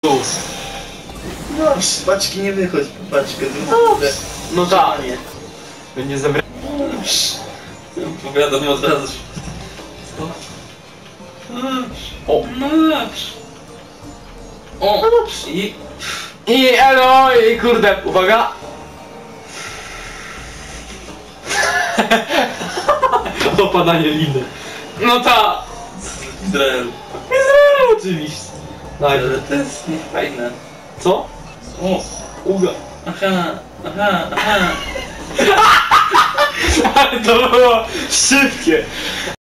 No, z paczki nie wychodź, paczkę. No tak. Nie zabrać. Powiadam od razu. O. O, i... I elo, i kurde, uwaga. Opadanie liny. No ta. Izrael. Izrael oczywiście. Ale to jest niefajne. Co? O, Uga. aha. Ale to było szybkie.